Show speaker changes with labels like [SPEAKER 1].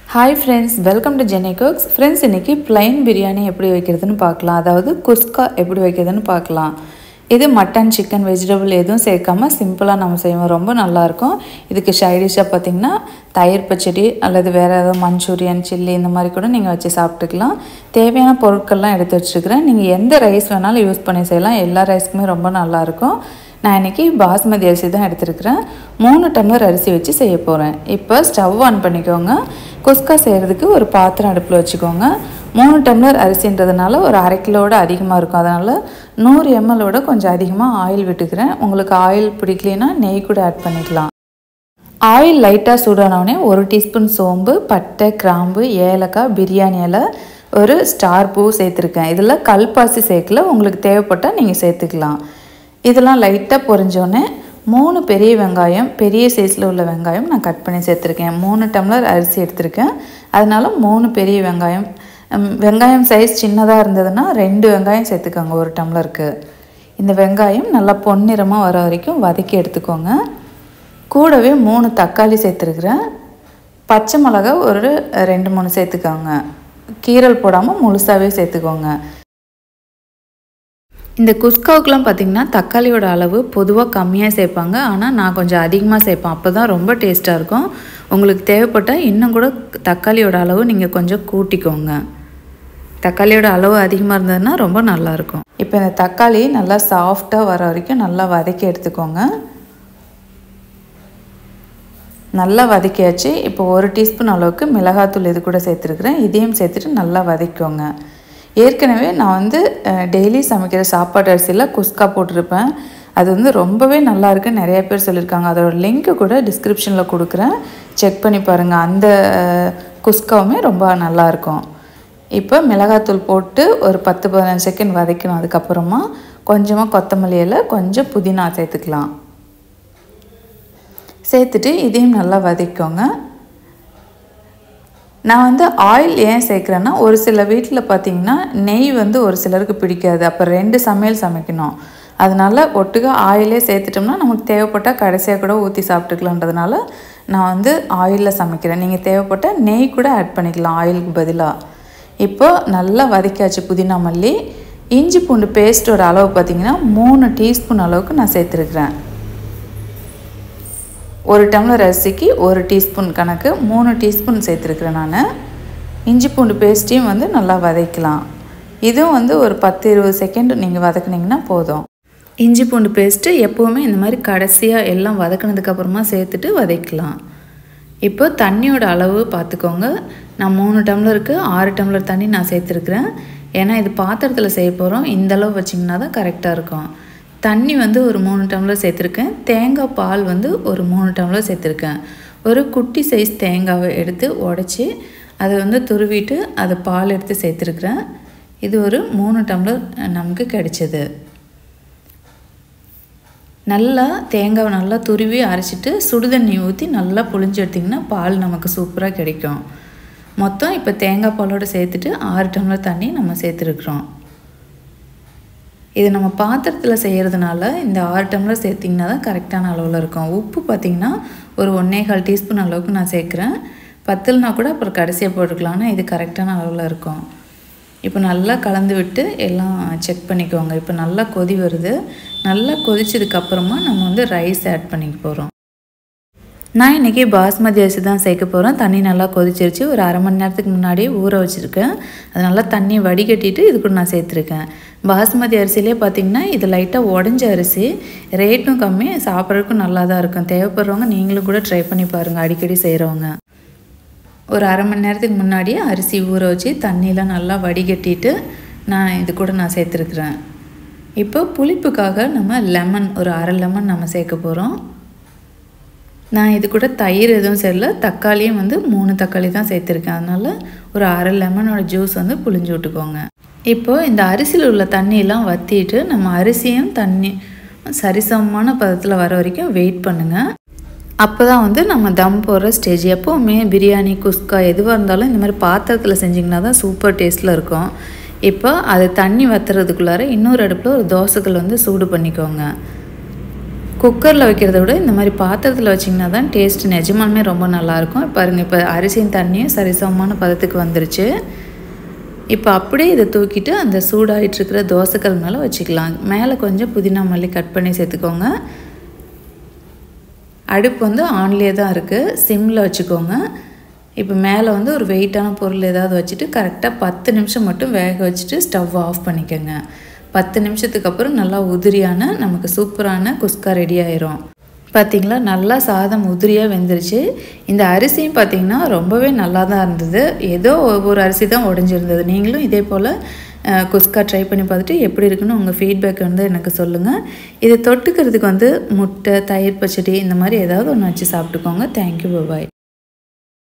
[SPEAKER 1] Hi friends, welcome to Jenny Cooks. Friends, இன்னைக்கு plain biryani எப்படி வைக்கிறதுன்னு பார்க்கலாம். அதாவது குஸ்கா எப்படி வைக்கிறதுன்னு பார்க்கலாம். இது மட்டன், சிக்கன், வெஜிடபிள் எதுவும் சேர்க்காம சிம்பிளா நம்ம செய்வோம். ரொம்ப நல்லா இருக்கும். இதுக்கு சைடு டிஷ்ஷா பாத்தீங்கன்னா தயிர் பச்சடி அல்லது வேற ஏதாவது மஞ்சூரியன், சில்லி இந்த மாதிரி கூட நீங்க வச்சு சாப்பிட்டுக்கலாம். தேவையான பொருட்கள்லாம் எடுத்து வச்சிருக்கேன். நீங்க எந்த ரைஸ் வேணாலும் யூஸ் பண்ணி செய்யலாம். எல்லா ரைஸ்க்குமே ரொம்ப நல்லா இருக்கும். நான் இன்னைக்கு பாஸ்மதி அரிசி தான் எடுத்துருக்கிறேன். 3 டம்ளர் அரிசி வச்சு செய்ய போகிறேன். இப்போ ஸ்டவ் ஆன் பண்ணிக்கோங்க. குஸ்கா செய்கிறதுக்கு ஒரு பாத்திரம் அடுப்பில் வச்சுக்கோங்க. 3 டம்ளர் அரிசின்றதுனால ஒரு அரை கிலோவோட அதிகமாக இருக்கும். அதனால் 100 ml கொஞ்சம் அதிகமாக ஆயில் விட்டுக்கிறேன். உங்களுக்கு ஆயில் பிடிக்கலைன்னா நெய் கூட ஆட் பண்ணிக்கலாம். ஆயில் லைட்டாக சூடானவுடனே 1 டீஸ்பூன் சோம்பு, பட்டை, கிராம்பு, ஏலக்காய், பிரியாணி இலை, ஒரு ஸ்டார் பூ சேர்த்துருக்கேன். இதில் கல்பாசி சேர்க்கல. உங்களுக்கு தேவைப்பட்டால் நீங்கள் சேர்த்துக்கலாம். இதெல்லாம் லைட்டாக பொரிஞ்சோன்னே 3 பெரிய வெங்காயம், பெரிய சைஸில் உள்ள வெங்காயம் நான் கட் பண்ணி சேர்த்துருக்கேன். 3 டம்ளர் அரிசி எடுத்திருக்கேன். அதனால் 3 பெரிய வெங்காயம். வெங்காயம் சைஸ் சின்னதாக இருந்ததுன்னா 2 வெங்காயம் சேர்த்துக்கோங்க 1 டம்ளருக்கு. இந்த வெங்காயம் நல்லா பொன்னிறமாக வர வரைக்கும் வதக்கி எடுத்துக்கோங்க. கூடவே 3 தக்காளி சேர்த்துருக்குறேன். பச்சை மிளகா ஒரு 2-3 சேர்த்துக்கோங்க. கீரல் போடாமல் முழுசாகவே சேர்த்துக்கோங்க. இந்த குஸ்காவுக்குலாம் பார்த்திங்கன்னா தக்காளியோட அளவு பொதுவாக கம்மியாக சேர்ப்பாங்க. ஆனால் நான் கொஞ்சம் அதிகமாக சேர்ப்பேன். அப்போ தான் ரொம்ப டேஸ்ட்டாக இருக்கும். உங்களுக்கு தேவைப்பட்டால் இன்னும் கூட தக்காளியோட அளவு நீங்கள் கொஞ்சம் கூட்டிக்கோங்க. தக்காளியோட அளவு அதிகமாக இருந்ததுன்னா ரொம்ப நல்லாயிருக்கும். இப்போ இந்த தக்காளி நல்லா சாஃப்டாக வர வரைக்கும் நல்லா வதக்கி எடுத்துக்கோங்க. நல்லா வதக்கியாச்சு. இப்போ 1 டீஸ்பூன் அளவுக்கு மிளகாத்தூள் இது கூட சேர்த்துருக்குறேன். இதையும் சேர்த்துட்டு நல்லா வதக்கிக்கோங்க. ஏற்கனவே நான் டெய்லி சமைக்கிற சாப்பாடு அரிசியில் குஸ்கா போட்டிருப்பேன். அது ரொம்பவே நல்லா இருக்குன்னு நிறைய பேர் சொல்லியிருக்காங்க. அதோட லிங்க்கு கூட டிஸ்கிரிப்ஷனில் கொடுக்குறேன். செக் பண்ணி பாருங்கள். அந்த குஸ்காவுமே ரொம்ப நல்லாயிருக்கும். இப்போ மிளகாத்தூள் போட்டு ஒரு 10-15 செகண்ட் வதக்கணும். அதுக்கப்புறமா கொஞ்சமாக கொத்தமல்லி இலை, கொஞ்சம் புதினா சேர்த்துக்கலாம். சேர்த்துட்டு இதையும் நல்லா வதக்கிக்கோங்க. நான் ஆயில் ஏன் சேர்க்குறேன்னா, ஒரு சில வீட்டில் பார்த்திங்கன்னா நெய் ஒரு சிலருக்கு பிடிக்காது. அப்போ 2 சமையல் சமைக்கணும். அதனால் ஒட்டுக்க ஆயிலே சேர்த்துட்டோம்னா நமக்கு தேவைப்பட்டால் கடைசியாக கூட ஊற்றி சாப்பிட்டுக்கலான்றதுனால நான் ஆயிலில் சமைக்கிறேன். நீங்கள் தேவைப்பட்டால் நெய் கூட ஆட் பண்ணிக்கலாம் ஆயிலுக்கு பதிலாக. இப்போது நல்லா வதக்கியாச்சு புதினா, மல்லி. இஞ்சி பூண்டு பேஸ்ட்டோட அளவு பார்த்திங்கன்னா 3 டீஸ்பூன் அளவுக்கு நான் சேர்த்துருக்குறேன். 1 டம்ளர் அரிசிக்கு 1 டீஸ்பூன் கணக்கு 3 டீஸ்பூன் சேர்த்துருக்குறேன் நான். இஞ்சி பூண்டு பேஸ்ட்டையும் நல்லா வதக்கலாம். இதுவும் ஒரு 10-20 செகண்ட் நீங்கள் வதக்குனிங்கன்னா போதும். இஞ்சி பூண்டு பேஸ்ட்டு எப்போவுமே இந்த மாதிரி கடைசியாக எல்லாம் வதக்கினதுக்கப்புறமா சேர்த்துட்டு வதக்கலாம். இப்போ தண்ணியோட அளவு பார்த்துக்கோங்க. நான் 3 டம்ளருக்கு 6 டம்ளர் தண்ணி நான் சேர்த்துருக்குறேன். ஏன்னா இது பாத்திரத்தில் செய்ய போகிறோம். இந்தளவு வச்சிங்கன்னா தான் கரெக்டாக இருக்கும். தண்ணி ஒரு 3 டம்ளர் சேர்த்துருக்கேன். தேங்காய் பால் ஒரு 3 டம்ளர் சேர்த்துருக்கேன். ஒரு குட்டி சைஸ் தேங்காவை எடுத்து உடச்சி அதை துருவிட்டு அதை பால் எடுத்து சேர்த்துருக்குறேன். இது ஒரு 3 டம்ளர் நமக்கு கிடைச்சது. நல்லா தேங்காவை நல்லா துருவி அரைச்சிட்டு சுடுதண்ணி ஊற்றி நல்லா புழிஞ்சு எடுத்திங்கன்னா பால் நமக்கு சூப்பராக கிடைக்கும். மொத்தம் இப்போ தேங்காய் பாலோடு சேர்த்துட்டு 6 டம்ளர் தண்ணி நம்ம சேர்த்துருக்குறோம். இது நம்ம பாத்திரத்தில் செய்கிறதுனால இந்த 6 டம்ளர் சேர்த்திங்கன்னா தான் கரெக்டான அளவில் இருக்கும். உப்பு பார்த்திங்கன்னா ஒரு 1.25 டீஸ்பூன் அளவுக்கு நான் சேர்க்குறேன். பத்தல்னா கூட அப்புறம் கடைசியாக போட்டுக்கலாம்னா இது கரெக்டான அளவில் இருக்கும். இப்போ நல்லா கலந்து விட்டு எல்லாம் செக் பண்ணிக்கோங்க. இப்போ நல்லா கொதி வருது. நல்லா கொதிச்சதுக்கப்புறமா நம்ம ரைஸ் ஆட் பண்ணிக்க போகிறோம். நான் இன்றைக்கி பாஸ்மதி அரிசி தான் சேர்க்க போகிறேன். தண்ணி நல்லா கொதிச்சிருச்சு. ஒரு அரை மணி நேரத்துக்கு முன்னாடியே ஊற வச்சுருக்கேன். அது நல்லா தண்ணி வடிகட்டிட்டு இது கூட நான் சேர்த்துருக்கேன். பாஸ்மதி அரிசிலே பார்த்திங்கன்னா இது லைட்டாக உடஞ்ச அரிசி. ரேட்டும் கம்மி, சாப்பிட்றதுக்கும் நல்லா தான் இருக்கும். தேவைப்படுறவங்க நீங்களும் கூட ட்ரை பண்ணி பாருங்கள், அடிக்கடி செய்கிறவங்க. ஒரு அரை மணி நேரத்துக்கு முன்னாடியே அரிசி ஊற வச்சு தண்ணியெலாம் நல்லா வடிகட்டிட்டு இது கூட நான் சேர்த்துருக்குறேன். இப்போ புளிப்புக்காக நம்ம லெமன் ஒரு அரை லெமன் நம்ம சேர்க்க போகிறோம். நான் இது கூட தயிர் எதுவும் சேரல. தக்காளியும் 3 தக்காளி தான் சேர்த்துருக்கேன். அதனால் ஒரு அரை லெமனோட ஜூஸ் புளிஞ்சு விட்டுக்கோங்க. இப்போது இந்த அரிசியில் உள்ள தண்ணியெல்லாம் வற்றிட்டு நம்ம அரிசியும் தண்ணி சரிசமமான பதத்தில் வர வரைக்கும் வெயிட் பண்ணுங்கள். அப்போ தான் நம்ம தம் போடுற ஸ்டேஜ். எப்போவுமே பிரியாணி, குஸ்கா எதுவாக இருந்தாலும் இந்த மாதிரி பாத்திரத்தில் செஞ்சிங்கன்னா தான் சூப்பர் டேஸ்ட்டில் இருக்கும். இப்போ அது தண்ணி வற்றுறதுக்குள்ளார இன்னொரு அடுப்பில் ஒரு தோசைக்கல் சூடு பண்ணிக்கோங்க. குக்கரில் வைக்கிறத விட இந்த மாதிரி பாத்திரத்தில் வச்சிங்கன்னா தான் டேஸ்ட் நிஜமாலுமே ரொம்ப நல்லாயிருக்கும். பாருங்கள், இப்போ அரிசியும் தண்ணியும் சரிசமமான பதத்துக்கு வந்துருச்சு. இப்போ அப்படியே இதை தூக்கிட்டு அந்த சூடாகிட்டு இருக்கிற தோசைக்கல் மேலே வச்சுக்கலாம். மேலே கொஞ்சம் புதினா மல்லி கட் பண்ணி சேர்த்துக்கோங்க. அடுப்பு வந்து ஆன்லேயே தான் இருக்குது, சிம்மில் வச்சுக்கோங்க. இப்போ மேலே வந்து ஒரு வெயிட்டான பொருள் ஏதாவது வச்சுட்டு கரெக்டாக 10 நிமிஷம் மட்டும் வேக வச்சுட்டு ஸ்டவ் ஆஃப் பண்ணிக்கோங்க. 10 நிமிஷத்துக்கு அப்புறம் நல்லா உதிரியான நமக்கு சூப்பரான குஸ்கா ரெடி ஆயிரும். பார்த்திங்களா, நல்லா சாதம் உதிரியாக வெந்துருச்சு. இந்த அரிசியும் பார்த்திங்கன்னா ரொம்பவே நல்லா தான் இருந்தது. ஏதோ ஒவ்வொரு அரிசி தான் உடஞ்சிருந்தது. நீங்களும் இதே போல் குஸ்கா ட்ரை பண்ணி பார்த்துட்டு எப்படி இருக்குன்னு உங்கள் ஃபீட்பேக் வந்து எனக்கு சொல்லுங்கள். இதை தொட்டுக்கிறதுக்கு வந்து முட்டை, தயிர் பச்சடி இந்த மாதிரி ஏதாவது ஒன்று வச்சு சாப்பிட்டுக்கோங்க. தேங்க்யூ, பாய்.